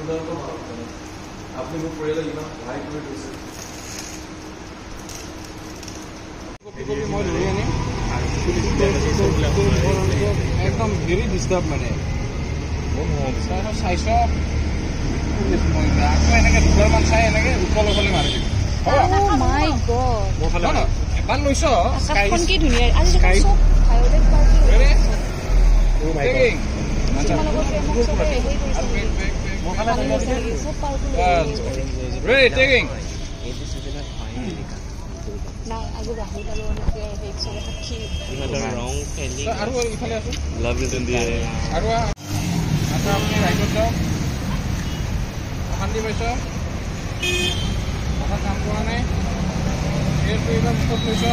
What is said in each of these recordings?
আপুনি মোক পৰিয়ালক ইমান সহায় কৰি দিছে মই ধৰি আনিম একদম ভেৰি ডিষ্টাৰ্ব মানে চাইছ আকৌ এনেকে দুবাৰমান চাই এনেকে ওপৰলৈ ফালে মাৰি দিম এবাৰ লৈছ কি ধুনীয়া অশান্তি পাইছ কথা কাম কৰা নাই এইবাৰ মুখত লৈছ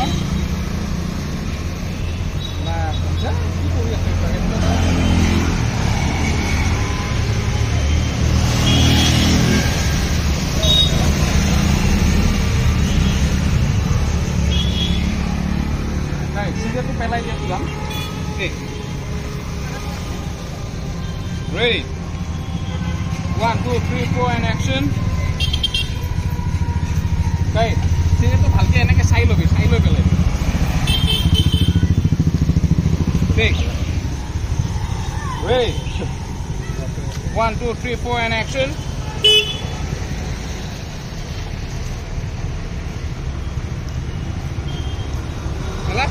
কি কৰি আছে চিগাৰেটটো পেলাই দিয়াটো যাম Ready? 1, 2, 3, 4 and action. Okay. চিগাৰেটটো ভালকে এনেকে চাই লবি চাই লৈ পেলাই ঠিক Ready? 1, 2, 3, 4 and action. Salah?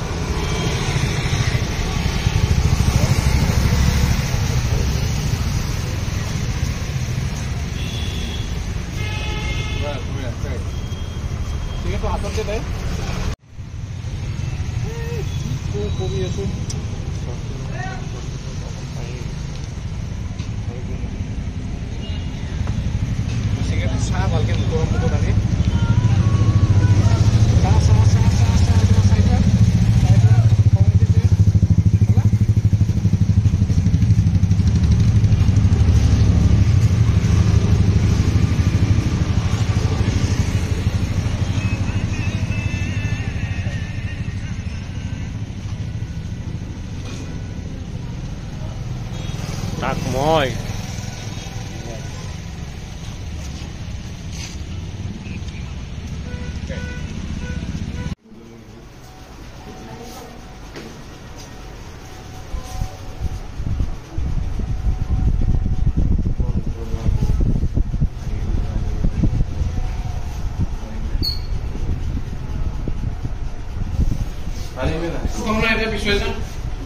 Sige, hatot dito eh. Kopi itu. Sige, sah balkan muka tadi. Tak moy. Kung na ada visual na.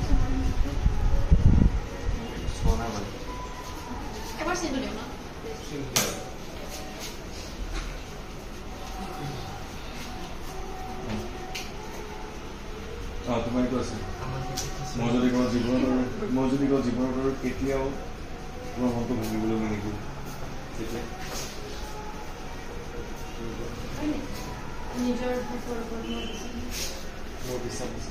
তোমাৰ এইটো আছে মই যদি কওঁ জীৱনৰ কেতিয়াও তোমাৰ মনটো ভাঙিবলৈ মই নিদিওঁ মোৰ বিশ্বাস আছে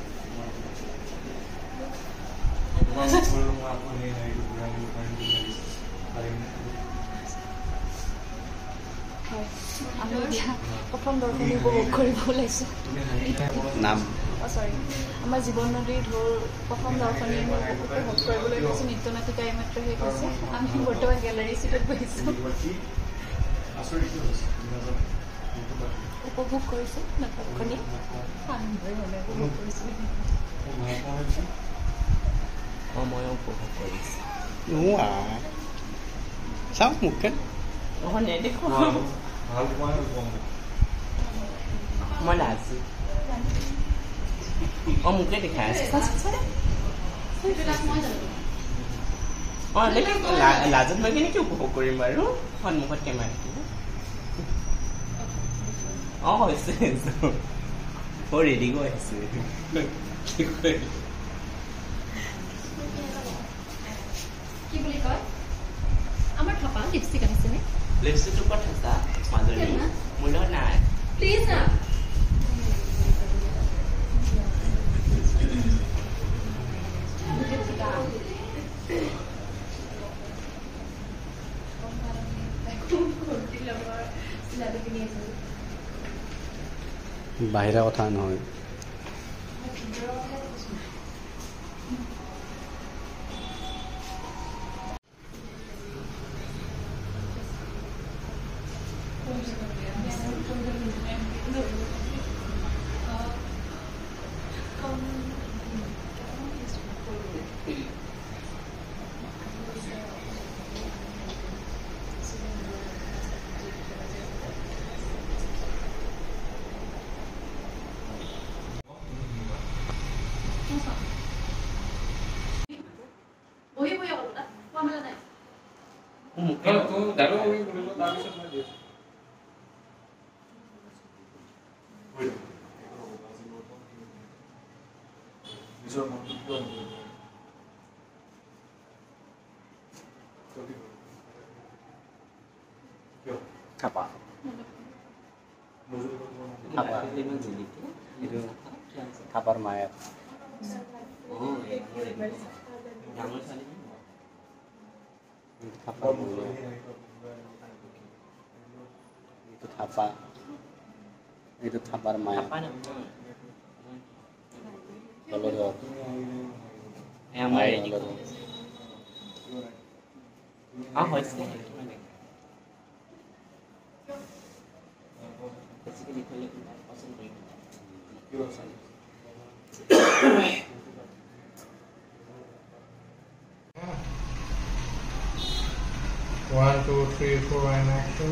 প্ৰথম দৰ্শনী উপভোগ কৰিব ওলাইছোঁ নাম আমাৰ জীৱন নদীৰ ঢৌৰ প্ৰথম দৰ্শনী উপভোগ কৰিবলৈ গৈছোঁ নৃত্য নাটিকা এইমাত্ৰ শেষ হৈছে আমি বৰ্তমান গেলাৰী চিটত বহিছোঁ উপভোগ কৰিছোঁ নাটকখনি উপভোগ কৰিছোঁ মই উপভোগ কৰিছোঁ চাওক মোকে নেদেখোঁ মই লাজো মোকে দেখাই আছে লাজত মই কেনেকৈ উপভোগ কৰিম বাৰু সন্মুখত কেমেৰা হৈছে ৰেডি গৈ আছে কি বুলি কয় আমাৰ থকা লিপষ্টিক আহিছেনে লিপষ্টিকটো ক'ত আছে মাজুলী মোৰ লগত নাই প্লিজ না বাহিৰা কথা নহয় বহি বহি অকল তাত কোৱা মেলা নাই তো ডাইলগ কৰিব তাৰপিছত মই দিছোঁ নিজৰ মনটো কিয় কিয় Apa? মজুৰি কৰিব Apa? Itu kabar mayat. Oh, jangan saling. Kabar dulu. Itu apa? Itu kabar mayat. Apa namanya? Kalau yang mayat itu. Ah, hoisnya. One, two, three, four, and action.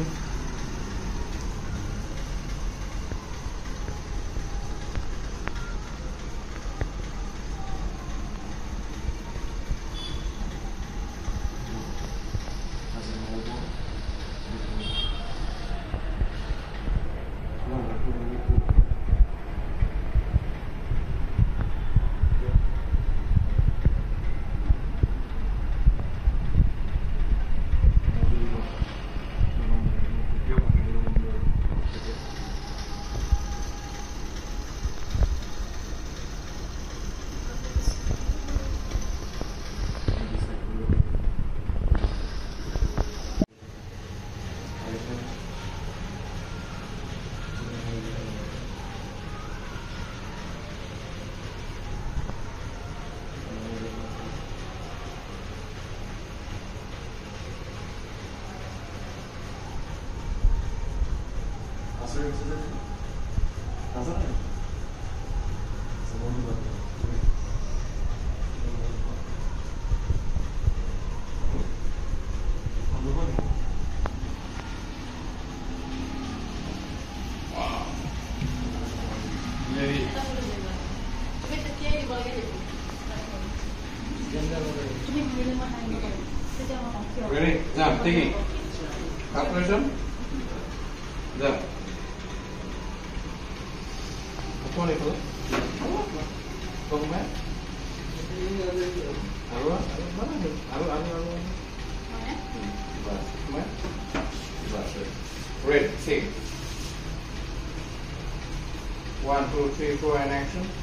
Ready? Jump, taking. Calculation. Jump. Apa ni tu? Kau mana? Aru mana ni? Aru. Bas, mana? Bas. Red, sing. 1, 2, 3, 4, and action.